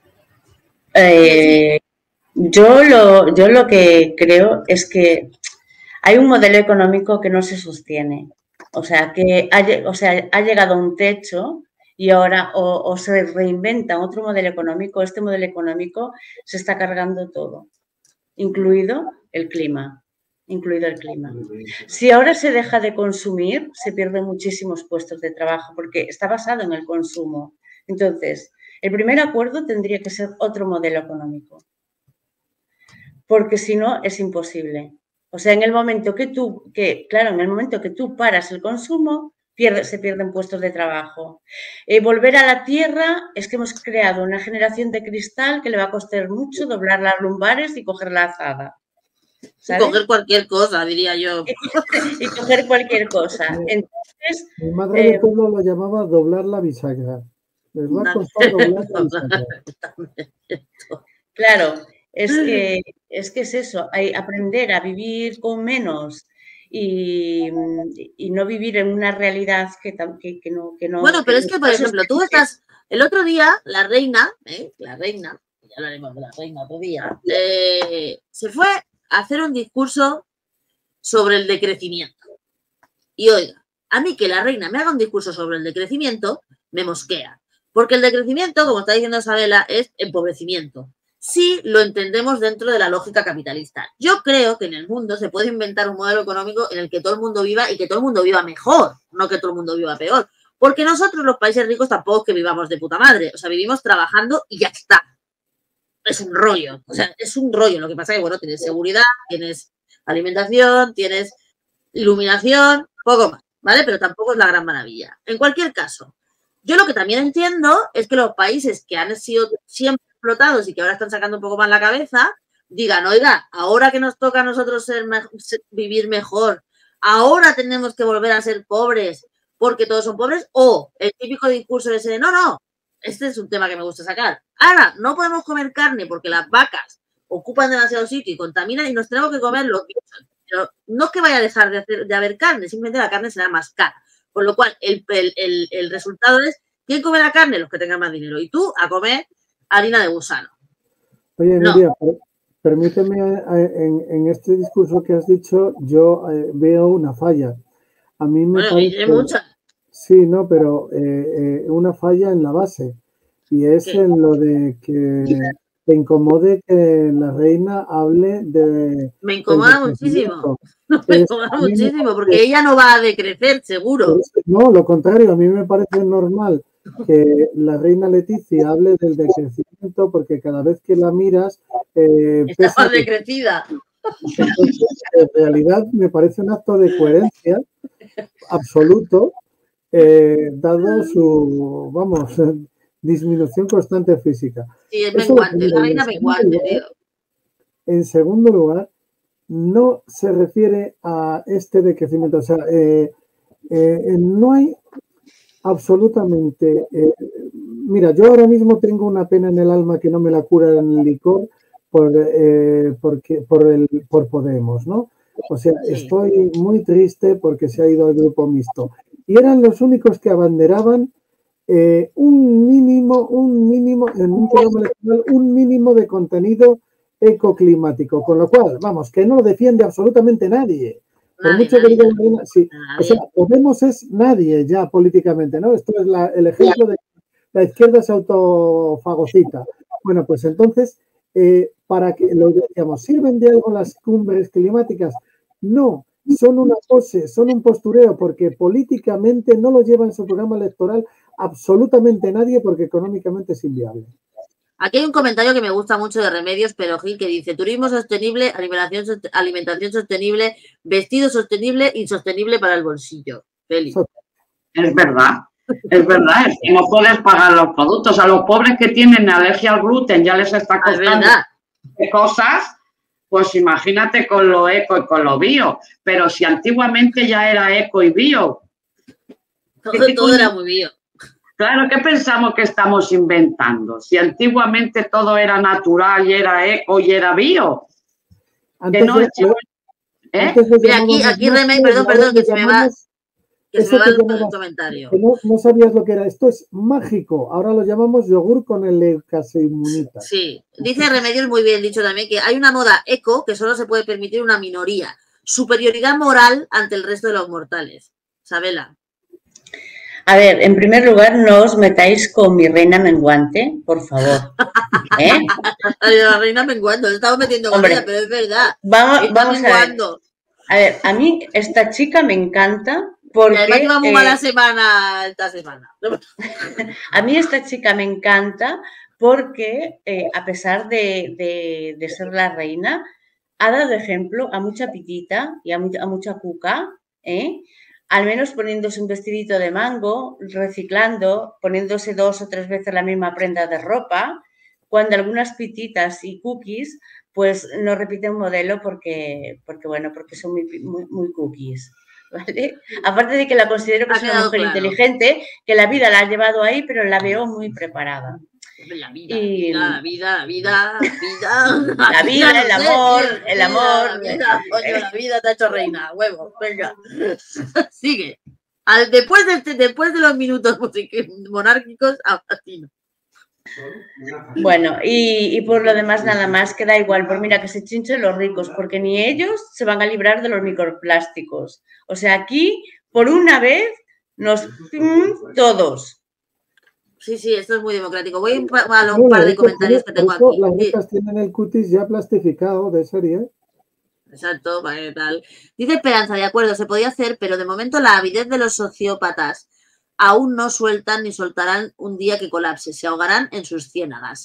eh, yo, lo, yo lo que creo es que hay un modelo económico que no se sostiene. O sea, que ha, o sea, ha llegado a un techo y ahora o, o se reinventa otro modelo económico. Este modelo económico se está cargando todo, incluido el clima. incluido el clima. Si ahora se deja de consumir, se pierden muchísimos puestos de trabajo porque está basado en el consumo. Entonces, el primer acuerdo tendría que ser otro modelo económico, porque si no es imposible. O sea, en el momento que tú, que claro, en el momento que tú paras el consumo, pierde, se pierden puestos de trabajo. Eh, volver a la tierra es que hemos creado una generación de cristal que le va a costar mucho doblar las lumbares y coger la azada. ¿Sabes? Y coger cualquier cosa, diría yo. Y coger cualquier cosa. Entonces, mi madre eh, de pueblo lo llamaba doblar la bisagra. Les va a costar doblar la bisagra. Claro, es que, es que es eso, hay aprender a vivir con menos y, y no vivir en una realidad que, que, que no... Que no bueno, pero que es que, por ejemplo, tú estás... El otro día, la reina, ¿eh? la reina, ya hablaremos de la reina otro día, eh, se fue a hacer un discurso sobre el decrecimiento. Y oiga, a mí que la reina me haga un discurso sobre el decrecimiento, me mosquea. Porque el decrecimiento, como está diciendo Isabela, es empobrecimiento. Si lo entendemos dentro de la lógica capitalista. Yo creo que en el mundo se puede inventar un modelo económico en el que todo el mundo viva y que todo el mundo viva mejor, no que todo el mundo viva peor. Porque nosotros, los países ricos, tampoco es que vivamos de puta madre. O sea, vivimos trabajando y ya está. Es un rollo. O sea, es un rollo. Lo que pasa es que, bueno, tienes seguridad, tienes alimentación, tienes iluminación, poco más, ¿vale? Pero tampoco es la gran maravilla. En cualquier caso, yo lo que también entiendo es que los países que han sido siempre explotados y que ahora están sacando un poco más la cabeza, digan, oiga, ahora que nos toca a nosotros ser, ser, vivir mejor, ahora tenemos que volver a ser pobres porque todos son pobres, o el típico discurso ese de, no, no, este es un tema que me gusta sacar. Ahora, no podemos comer carne porque las vacas ocupan demasiado sitio y contaminan y nos tenemos que comer los bichos. Pero no es que vaya a dejar de, hacer, de haber carne, simplemente la carne será más cara. Con lo cual, el, el, el, el resultado es, ¿quién come la carne? Los que tengan más dinero. Y tú a comer harina de gusano. Oye, Nuria, no. permíteme, en, en este discurso que has dicho, yo eh, veo una falla. A mí me bueno, parece... Hay muchas. Sí, no, pero eh, eh, una falla en la base. Y es ¿Qué? en lo de que te incomode que la reina hable de... Me incomoda muchísimo. Me incomoda muchísimo me porque ella no va a decrecer, seguro. No, lo contrario, a mí me parece normal que la reina Leticia hable del decrecimiento porque cada vez que la miras... Eh, Está más decrecida. Entonces, en realidad me parece un acto de coherencia absoluto, eh, dado su, vamos, disminución constante física. Sí, es menguante, es la reina menguante, tío. En segundo lugar, no se refiere a este decrecimiento, o sea, eh, eh, no hay absolutamente... Eh, mira, yo ahora mismo tengo una pena en el alma que no me la cura en el licor por, eh, porque, por, el, por Podemos, ¿no? O sea, sí. Estoy muy triste porque se ha ido al grupo mixto. Y eran los únicos que abanderaban eh, un mínimo, un mínimo, en un programa electoral, un mínimo de contenido ecoclimático. Con lo cual, vamos, que no lo defiende absolutamente nadie. Por nadie, mucho nadie, que diga, sí. O sea, Podemos es nadie ya políticamente, ¿no? Esto es la, el ejemplo de la izquierda se autofagocita. Bueno, pues entonces, eh, para que lo decíamos, ¿sirven de algo las cumbres climáticas? No, son una pose, son un postureo, porque políticamente no lo lleva en su programa electoral absolutamente nadie, porque económicamente es inviable. Aquí hay un comentario que me gusta mucho de Remedios Pero Gil que dice, turismo sostenible, alimentación, alimentación sostenible, vestido sostenible, insostenible para el bolsillo. Feliz. Es verdad, es verdad, es que no puedes pagar los productos. A los pobres que tienen alergia al gluten ya les está costando cosas, pues imagínate con lo eco y con lo bio. Pero si antiguamente ya era eco y bio. Todo, todo era muy bio. Claro, ¿qué pensamos que estamos inventando? Si antiguamente todo era natural y era eco y era bio. Antes que no, de, ¿eh? Mira, aquí, aquí Remey, perdón, perdón, que se me va, que se me va el, el comentario. Que no, no sabías lo que era. Esto es mágico. Ahora lo llamamos yogur con el caseinmunita. Sí, dice Remedios muy bien dicho también que hay una moda eco que solo se puede permitir una minoría. Superioridad moral ante el resto de los mortales. Sabela. A ver, en primer lugar, no os metáis con mi reina menguante, por favor. ¿Eh? La reina menguando, le estamos metiendo con ella, pero es verdad. Vamos, vamos a ver. A ver, a mí esta chica me encanta porque... Además lleva muy eh, mala semana esta semana. A mí esta chica me encanta porque, eh, a pesar de, de, de ser la reina, ha dado ejemplo a mucha pitita y a mucha, a mucha cuca, ¿eh? Al menos poniéndose un vestidito de mango, reciclando, poniéndose dos o tres veces la misma prenda de ropa, cuando algunas pititas y cookies, pues no repiten modelo porque, porque bueno, porque son muy, muy, muy cookies, ¿vale? Aparte de que la considero que es una mujer claro. inteligente, que la vida la ha llevado ahí, pero la veo muy preparada. La vida, y... la vida, la vida, la vida, la vida, el amor, el amor. La vida, coño, la vida te ha hecho reina, huevo, venga. Sigue. Al, después, de, después de los minutos monárquicos, a Patino. Bueno, y, y por lo demás nada más, que da igual, pues mira, que se chinchen los ricos, porque ni ellos se van a librar de los microplásticos. O sea, aquí, por una vez, nos... todos. Sí, sí, esto es muy democrático. Voy a un par, a un par de comentarios que tengo aquí. Las ricas tienen el cutis ya plastificado de serie. Exacto, vale, tal. Dice Esperanza, de acuerdo, se podía hacer, pero de momento la avidez de los sociópatas aún no sueltan ni soltarán un día que colapse. Se ahogarán en sus ciénagas.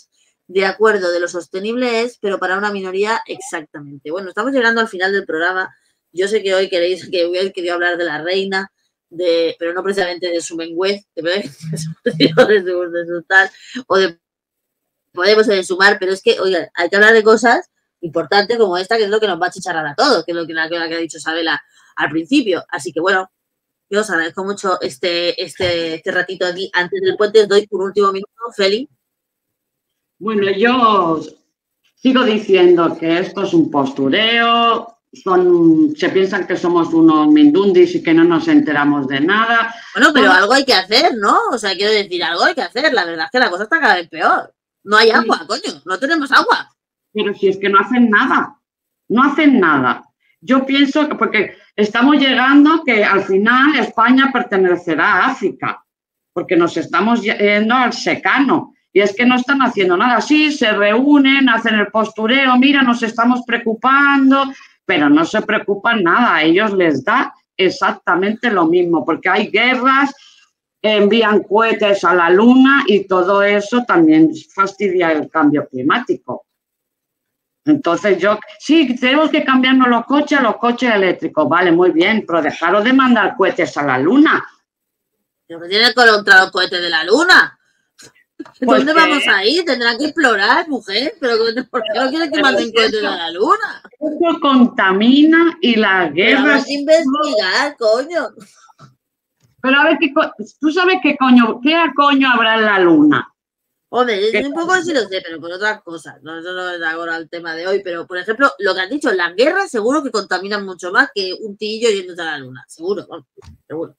de acuerdo de lo sostenible es, pero para una minoría exactamente. Bueno, estamos llegando al final del programa. Yo sé que hoy queréis que hubiera querido hablar de la reina, de, pero no precisamente de su mengüez, de, de, su, de, su, de su tal, o de podemos de sumar, pero es que, oiga, hay que hablar de cosas importantes como esta, que es lo que nos va a chicharrar a todos, que es lo que, la, que ha dicho Isabela al principio. Así que, bueno, yo os agradezco mucho este, este, este ratito aquí. Antes del puente os doy un último minuto, Feli. Bueno, yo sigo diciendo que esto es un postureo, son, se piensan que somos unos mindundis y que no nos enteramos de nada. Bueno, pero algo hay que hacer, ¿no? O sea, quiero decir, algo hay que hacer. La verdad es que la cosa está cada vez peor. No hay agua, coño, no tenemos agua. Pero si es que no hacen nada, no hacen nada. Yo pienso que, porque estamos llegando que al final España pertenecerá a África, porque nos estamos yendo al secano. Y es que no están haciendo nada. Sí, se reúnen, hacen el postureo, mira, nos estamos preocupando, pero no se preocupan nada. A ellos les da exactamente lo mismo, porque hay guerras, envían cohetes a la luna y todo eso también fastidia el cambio climático. Entonces yo, sí, tenemos que cambiarnos los coches a los coches eléctricos. Vale, muy bien, pero dejaros de mandar cohetes a la luna. ¿Pero qué tiene contra los cohetes de la luna? Pues ¿Dónde que, vamos a ir? Tendrán que explorar, mujer. ¿Pero por qué no quieren que manden cohetes a la luna? Eso contamina y las guerras... Hay que investigar, coño. Pero a ver, ¿qué, ¿tú sabes qué coño, qué coño habrá en la luna? Hombre, yo un poco sí lo sé, pero por otras cosas. No, eso no es ahora el tema de hoy. Pero, por ejemplo, lo que has dicho, las guerras seguro que contaminan mucho más que un tillo yéndose a la luna. Seguro, bueno, seguro.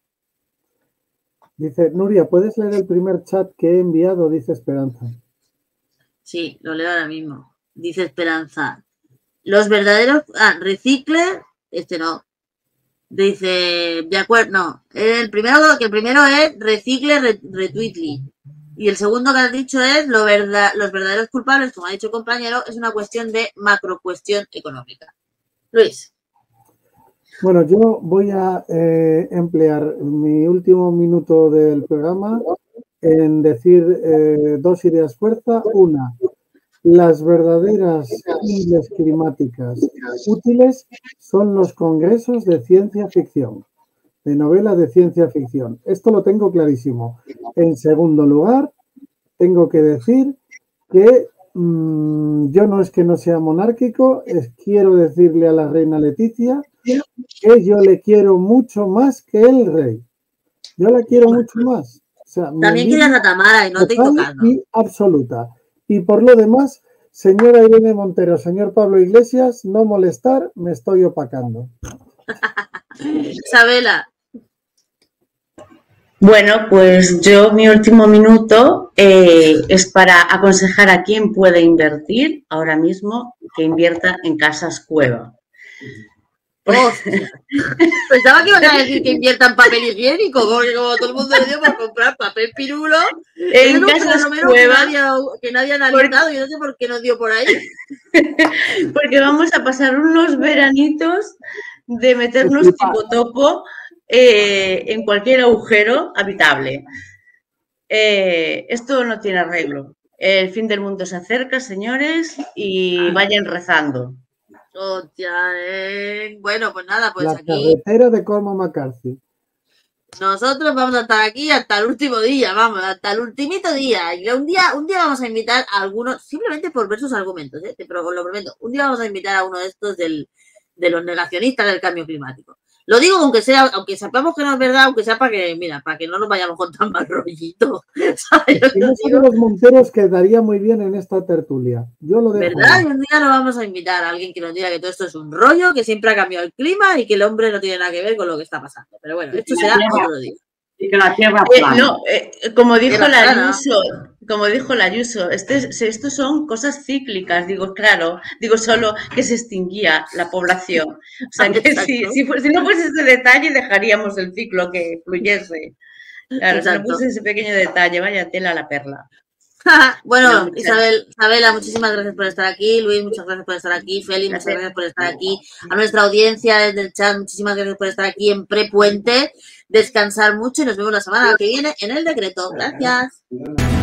Dice, Nuria, ¿puedes leer el primer chat que he enviado? Dice Esperanza. Sí, lo leo ahora mismo. Dice Esperanza. Los verdaderos... Ah, recicle... Este no. Dice... De acuerdo, no. El primero, que el primero es recicle retweetly. Y el segundo que has dicho es lo verdad, los verdaderos culpables, como ha dicho el compañero, es una cuestión de macro cuestión económica. Luis. Bueno, yo voy a eh, emplear mi último minuto del programa en decir eh, dos ideas fuerza. Una, las verdaderas cumbres climáticas útiles son los congresos de ciencia ficción, de novela de ciencia ficción. Esto lo tengo clarísimo. En segundo lugar, tengo que decir que mmm, yo no es que no sea monárquico, es, quiero decirle a la reina Leticia que yo le quiero mucho más que el rey. Yo la quiero mucho más. O sea, también querías a Tamara y no te tocando. Y absoluta. Y por lo demás, señora Irene Montero, señor Pablo Iglesias, no molestar, me estoy opacando. Isabela. Bueno, pues yo mi último minuto eh, es para aconsejar a quien puede invertir ahora mismo que invierta en casas cueva. Hostia. Pensaba que iban a decir que inviertan papel higiénico, porque como todo el mundo le dio por comprar papel pirulo, en casas cueva, que nadie, que nadie ha analizado, porque... yo no sé por qué nos dio por ahí. Porque vamos a pasar unos veranitos de meternos tipo topo eh, en cualquier agujero habitable. Eh, esto no tiene arreglo. El fin del mundo se acerca, señores, y vayan rezando. Hostia, eh. Bueno, pues nada, pues la aquí. La carretera de Cormac McCarthy. Nosotros vamos a estar aquí hasta el último día, vamos, hasta el ultimito día. Y un día, un día vamos a invitar a algunos, simplemente por ver sus argumentos, ¿eh? Pero os lo prometo, un día vamos a invitar a uno de estos del, de los negacionistas del cambio climático. Lo digo aunque sea, aunque sepamos que no es verdad, aunque sea para que, mira, para que no nos vayamos con tan mal rollito. Si no son los Monteros, quedaría muy bien en esta tertulia. Yo lo dejo. ¿Verdad? Y un día nos vamos a invitar a alguien que nos diga que todo esto es un rollo, que siempre ha cambiado el clima y que el hombre no tiene nada que ver con lo que está pasando. Pero bueno, esto será otro día. Y que la tierra eh, no, eh, como dijo tierra la plana. Ayuso, como dijo la Ayuso, este, estos son cosas cíclicas, digo, claro, digo solo que se extinguía la población. O sea, que si, si, si no fuese ese detalle, dejaríamos el ciclo que fluyese. Claro, si no puse ese pequeño detalle, vaya tela la perla. Bueno, no, Isabel, Isabela, muchísimas gracias por estar aquí. Luis, muchas gracias por estar aquí. Feli, muchas gracias por estar aquí. A nuestra audiencia desde el chat, muchísimas gracias por estar aquí en Prepuente. Descansar mucho y nos vemos la semana que viene en El Decreto. Gracias.